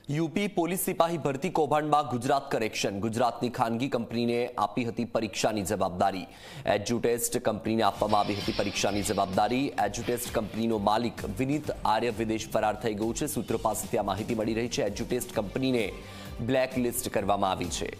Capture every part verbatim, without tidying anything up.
UP police સિપાહી ભરતી કૌભાંડમાં Gujarat correction ગુજરાતની ખાનગી કંપનીને આપી હતી પરીક્ષાની જવાબદારી એજ્યુટેસ્ટ કંપનીને આપવામાં આવી હતી પરીક્ષાની જવાબદારી એજ્યુટેસ્ટ કંપનીનો માલિક વિનીત આર્ય વિદેશ ફરાર થઈ ગયો છે સૂત્રો પાસેથી આ માહિતી મળી રહી છે એજ્યુટેસ્ટ કંપનીને બ્લેક લિસ્ટ કરવામાં આવી છે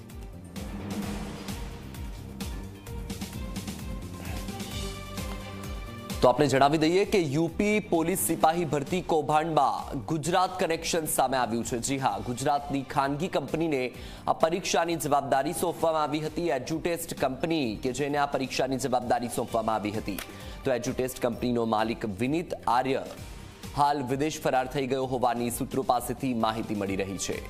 तो आपने जणावी दईए कि यूपी પોલીસ સિપાહી ભરતી કૌભાંડમાં ગુજરાત કનેક્શન સામે આવ્યું છે। જી હા, ગુજરાતની ખાનગી કંપનીને આ પરીક્ષાની જવાબદારી સોંપવામાં આવી હતી। એજ્યુટેસ્ટ કંપની કે જેને આ પરીક્ષાની જવાબદારી સોંપવામાં આવી હતી તો એજ્યુટેસ્ટ કંપનીનો માલિક વિનીત આર્ય હાલ વિદેશ ફરાર થઈ ગયો હોવાની સૂત્રો પાસેથી માહિતી મળી રહી છે।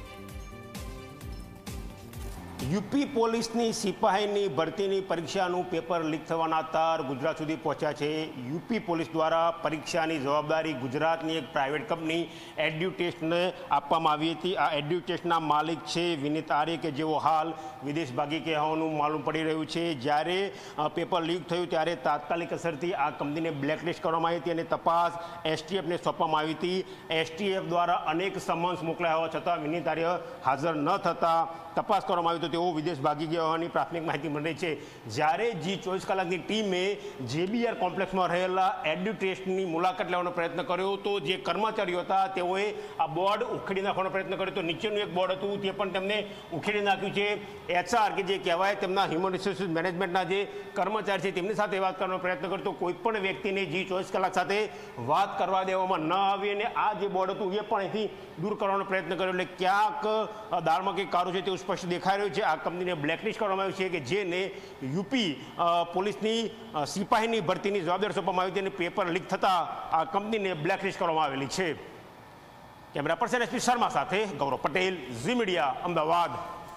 यूपी પોલીસની સિપાહીની ભરતીની પરીક્ષાનું પેપર લીક થવાના તાર ગુજરાત સુધી પહોંચ્યા છે। यूपी પોલીસ દ્વારા પરીક્ષાની જવાબદારી ગુજરાતની એક પ્રાઇવેટ કંપની એડ્યુટેસ્ટને આપવામાં આવી હતી। આ એડ્યુટેસ્ટના માલિક છે વિનીત આર્ય કે જેઓ હાલ વિદેશ ભાગી ગયા હોવાનું માલુમ પડી રહ્યું છે। જ્યારે પેપર લીક થયું ત્યારે તાત્કાલિક અસરથી આ કંપનીને બ્લેકલિસ્ટ કરવામાં આવી હતી અને તપાસ એસટીએફને સોંપવામાં આવી હતી। એસટીએફ દ્વારા અનેક સમન્સ મોકલ્યા હોવા છતાં વિનીત આર્ય હાજર ન થતા તપાસ કરવામાં આવી તો તેઓ વિદેશ ભાગી ગયા હોવાની પ્રાથમિક માહિતી મળી છે। જ્યારે જી ચોવીસ કલાકની ટીમે જેબીઆર કોમ્પ્લેક્સમાં રહેલા એડ્યુટેસ્ટની મુલાકાત લેવાનો પ્રયત્ન કર્યો તો જે કર્મચારીઓ હતા તેઓએ આ બોર્ડ ઉખેડી નાખવાનો પ્રયત્ન કર્યો તો નીચેનું એક બોર્ડ હતું તે પણ તેમને ઉખેડી નાખ્યું છે। એચઆર કે જે કહેવાય તેમના હ્યુમન રિસોર્સિસ મેનેજમેન્ટના જે કર્મચારી છે તેમની સાથે વાત કરવાનો પ્રયત્ન કર્યો તો કોઈ પણ વ્યક્તિને જી ચોવીસ કલાક સાથે વાત કરવા દેવામાં ન આવી અને આ જે બોર્ડ હતું એ પણ અહીંથી દૂર કરવાનો પ્રયત્ન કર્યો એટલે ક્યાંક દાળમાં કંઈક કારું છે તેવું સ્પષ્ટ દેખાઈ રહ્યું છે। આ કંપનીને બ્લેકલિસ્ટ કરવામાં આવી છે કે જેને યુપી પોલીસની સિપાહીની ભરતીની જવાબદારી સોંપવામાં આવી હતી અને પેપર લીક થતાં આ કંપનીને બ્લેકલિસ્ટ કરવામાં આવેલી છે। કેમેરા પર્સન એસપી શર્મા સાથે ગૌરવ પટેલ, ઝી મીડિયા, અમદાવાદ।